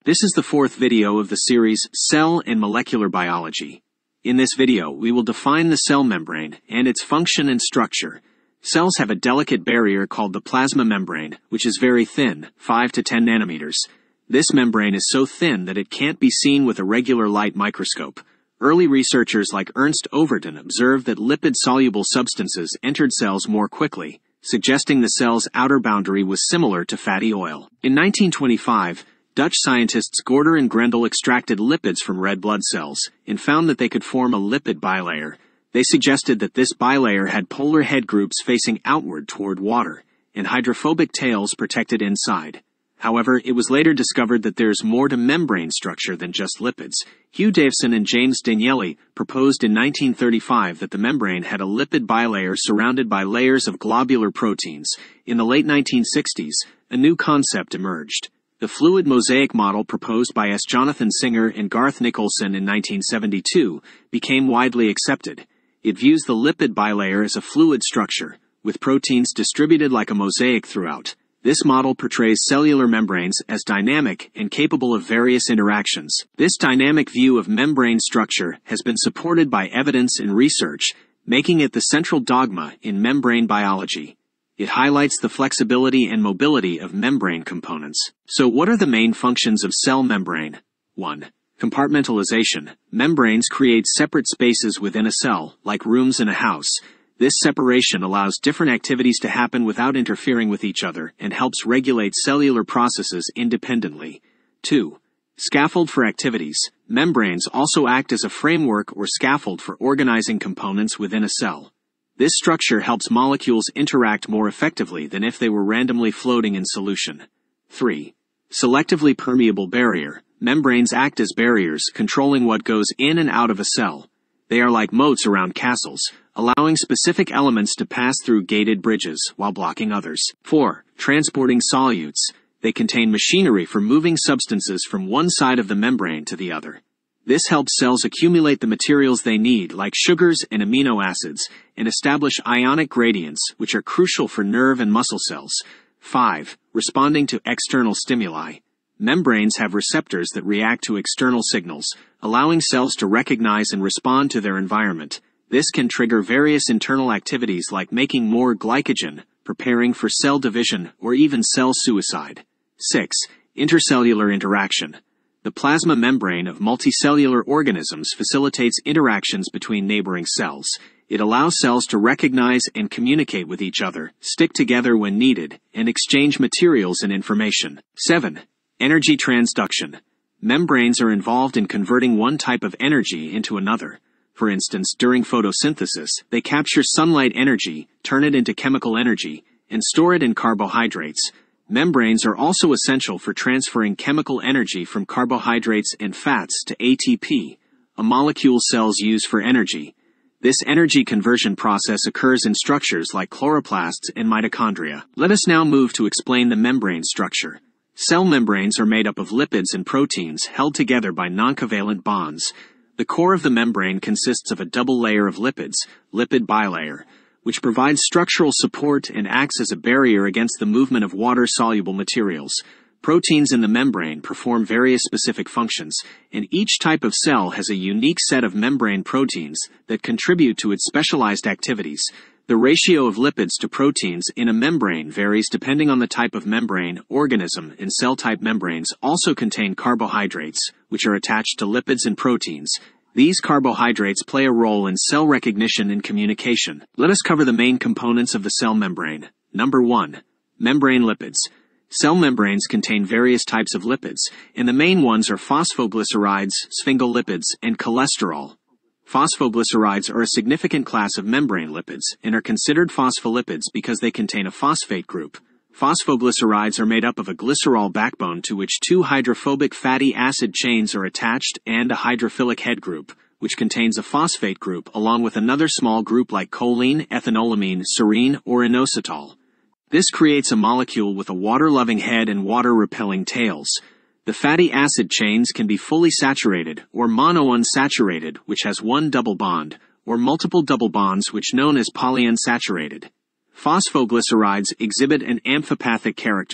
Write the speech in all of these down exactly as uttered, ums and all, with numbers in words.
This is the fourth video of the series Cell and Molecular Biology. In this video, we will define the cell membrane and its function and structure. Cells have a delicate barrier called the plasma membrane, which is very thin, five to ten nanometers. This membrane is so thin that it can't be seen with a regular light microscope. Early researchers like Ernst Overton observed that lipid-soluble substances entered cells more quickly, suggesting the cell's outer boundary was similar to fatty oil. In nineteen twenty-five, Dutch scientists Gorder and Grendel extracted lipids from red blood cells and found that they could form a lipid bilayer. They suggested that this bilayer had polar head groups facing outward toward water, and hydrophobic tails protected inside. However, it was later discovered that there's more to membrane structure than just lipids. Hugh Daveson and James Danieli proposed in nineteen thirty-five that the membrane had a lipid bilayer surrounded by layers of globular proteins. In the late nineteen sixties, a new concept emerged. The fluid mosaic model proposed by S. Jonathan Singer and Garth Nicholson in nineteen seventy-two became widely accepted. It views the lipid bilayer as a fluid structure, with proteins distributed like a mosaic throughout. This model portrays cellular membranes as dynamic and capable of various interactions. This dynamic view of membrane structure has been supported by evidence and research, making it the central dogma in membrane biology. It highlights the flexibility and mobility of membrane components. So what are the main functions of cell membrane? one. Compartmentalization. Membranes create separate spaces within a cell, like rooms in a house. This separation allows different activities to happen without interfering with each other and helps regulate cellular processes independently. two. Scaffold for activities. Membranes also act as a framework or scaffold for organizing components within a cell. This structure helps molecules interact more effectively than if they were randomly floating in solution. three. Selectively permeable barrier. Membranes act as barriers, controlling what goes in and out of a cell. They are like moats around castles, allowing specific elements to pass through gated bridges while blocking others. four. Transporting solutes. They contain machinery for moving substances from one side of the membrane to the other. This helps cells accumulate the materials they need, like sugars and amino acids, and establish ionic gradients, which are crucial for nerve and muscle cells. five. Responding to external stimuli. Membranes have receptors that react to external signals, allowing cells to recognize and respond to their environment. This can trigger various internal activities like making more glycogen, preparing for cell division, or even cell suicide. six. Intercellular interaction. The plasma membrane of multicellular organisms facilitates interactions between neighboring cells. It allows cells to recognize and communicate with each other, stick together when needed, and exchange materials and information. seven. Energy transduction. Membranes are involved in converting one type of energy into another. For instance, during photosynthesis, they capture sunlight energy, turn it into chemical energy, and store it in carbohydrates. Membranes are also essential for transferring chemical energy from carbohydrates and fats to A T P, a molecule cells use for energy. This energy conversion process occurs in structures like chloroplasts and mitochondria. Let us now move to explain the membrane structure. Cell membranes are made up of lipids and proteins held together by noncovalent bonds. The core of the membrane consists of a double layer of lipids, lipid bilayer, which provides structural support and acts as a barrier against the movement of water-soluble materials. Proteins in the membrane perform various specific functions, and each type of cell has a unique set of membrane proteins that contribute to its specialized activities. The ratio of lipids to proteins in a membrane varies depending on the type of membrane, organism, and cell-type. Membranes also contain carbohydrates, which are attached to lipids and proteins. These carbohydrates play a role in cell recognition and communication. Let us cover the main components of the cell membrane. Number one. Membrane lipids. Cell membranes contain various types of lipids, and the main ones are phosphoglycerides, sphingolipids, and cholesterol. Phosphoglycerides are a significant class of membrane lipids and are considered phospholipids because they contain a phosphate group. Phosphoglycerides are made up of a glycerol backbone to which two hydrophobic fatty acid chains are attached and a hydrophilic head group, which contains a phosphate group along with another small group like choline, ethanolamine, serine, or inositol. This creates a molecule with a water-loving head and water-repelling tails. The fatty acid chains can be fully saturated or monounsaturated, which has one double bond, or multiple double bonds, which known as polyunsaturated. Phosphoglycerides exhibit an amphipathic character,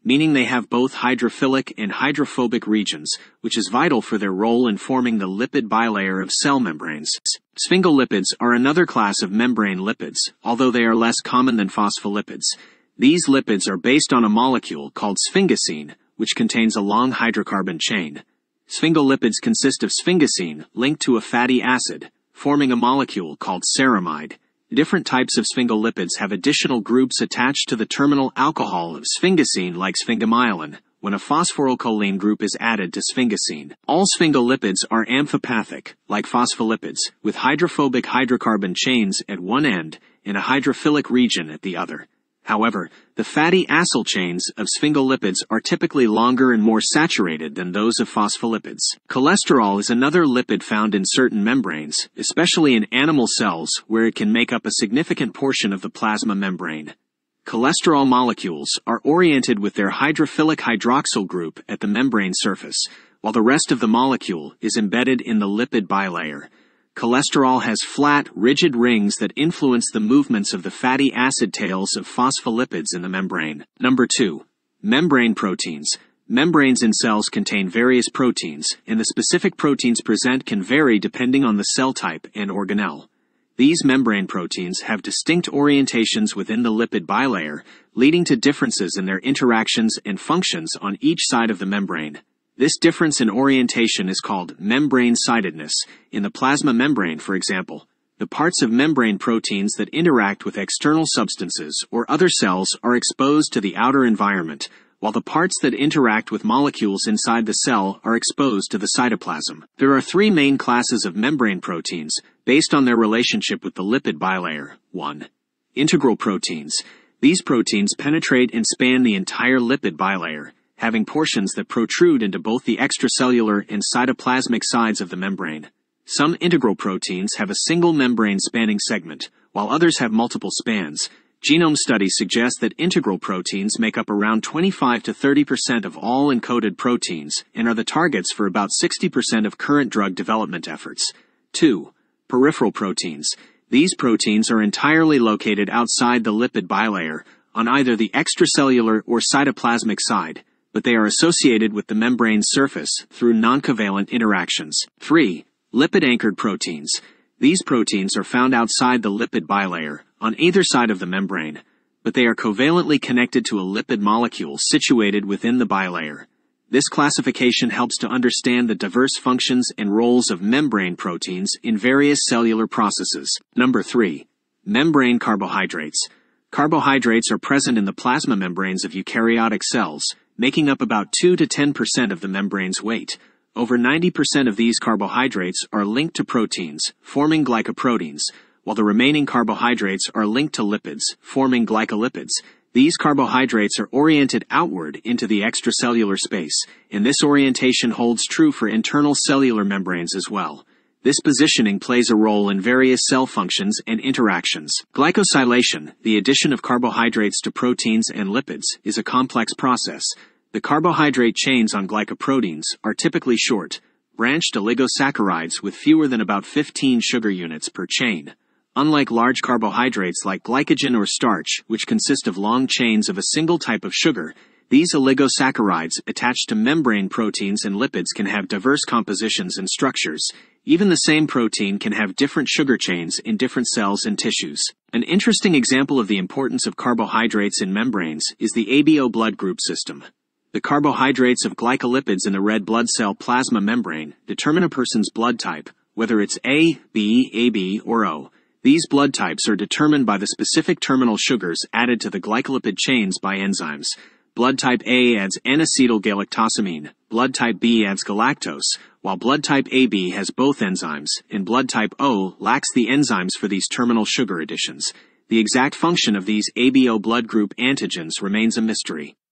meaning they have both hydrophilic and hydrophobic regions, which is vital for their role in forming the lipid bilayer of cell membranes. Sphingolipids are another class of membrane lipids, although they are less common than phospholipids. These lipids are based on a molecule called sphingosine, which contains a long hydrocarbon chain. Sphingolipids consist of sphingosine linked to a fatty acid, forming a molecule called ceramide. Different types of sphingolipids have additional groups attached to the terminal alcohol of sphingosine like sphingomyelin, when a phosphorylcholine group is added to sphingosine. All sphingolipids are amphipathic, like phospholipids, with hydrophobic hydrocarbon chains at one end and a hydrophilic region at the other. However, the fatty acyl chains of sphingolipids are typically longer and more saturated than those of phospholipids. Cholesterol is another lipid found in certain membranes, especially in animal cells where it can make up a significant portion of the plasma membrane. Cholesterol molecules are oriented with their hydrophilic hydroxyl group at the membrane surface, while the rest of the molecule is embedded in the lipid bilayer. Cholesterol has flat, rigid rings that influence the movements of the fatty acid tails of phospholipids in the membrane. Number two. Membrane proteins. Membranes in cells contain various proteins, and the specific proteins present can vary depending on the cell type and organelle. These membrane proteins have distinct orientations within the lipid bilayer, leading to differences in their interactions and functions on each side of the membrane. This difference in orientation is called membrane-sidedness. In the plasma membrane, for example, the parts of membrane proteins that interact with external substances or other cells are exposed to the outer environment, while the parts that interact with molecules inside the cell are exposed to the cytoplasm. There are three main classes of membrane proteins based on their relationship with the lipid bilayer. one. Integral proteins. These proteins penetrate and span the entire lipid bilayer, having portions that protrude into both the extracellular and cytoplasmic sides of the membrane. Some integral proteins have a single membrane-spanning segment, while others have multiple spans. Genome studies suggest that integral proteins make up around twenty-five to thirty percent of all encoded proteins and are the targets for about sixty percent of current drug development efforts. two. Peripheral proteins. These proteins are entirely located outside the lipid bilayer, on either the extracellular or cytoplasmic side, but they are associated with the membrane surface through noncovalent interactions. three. Lipid-anchored proteins. These proteins are found outside the lipid bilayer, on either side of the membrane, but they are covalently connected to a lipid molecule situated within the bilayer. This classification helps to understand the diverse functions and roles of membrane proteins in various cellular processes. Number three. Membrane carbohydrates. Carbohydrates are present in the plasma membranes of eukaryotic cells, making up about two to ten percent of the membrane's weight. Over ninety percent of these carbohydrates are linked to proteins, forming glycoproteins, while the remaining carbohydrates are linked to lipids, forming glycolipids. These carbohydrates are oriented outward into the extracellular space, and this orientation holds true for internal cellular membranes as well. This positioning plays a role in various cell functions and interactions. Glycosylation, the addition of carbohydrates to proteins and lipids, is a complex process. The carbohydrate chains on glycoproteins are typically short, branched oligosaccharides with fewer than about fifteen sugar units per chain. Unlike large carbohydrates like glycogen or starch, which consist of long chains of a single type of sugar, these oligosaccharides attached to membrane proteins and lipids can have diverse compositions and structures. Even the same protein can have different sugar chains in different cells and tissues. An interesting example of the importance of carbohydrates in membranes is the A B O blood group system. The carbohydrates of glycolipids in the red blood cell plasma membrane determine a person's blood type, whether it's A, B, A B, or O. These blood types are determined by the specific terminal sugars added to the glycolipid chains by enzymes. Blood type A adds N-acetyl-galactosamine, blood type B adds galactose, while blood type A B has both enzymes, and blood type O lacks the enzymes for these terminal sugar additions. The exact function of these A B O blood group antigens remains a mystery.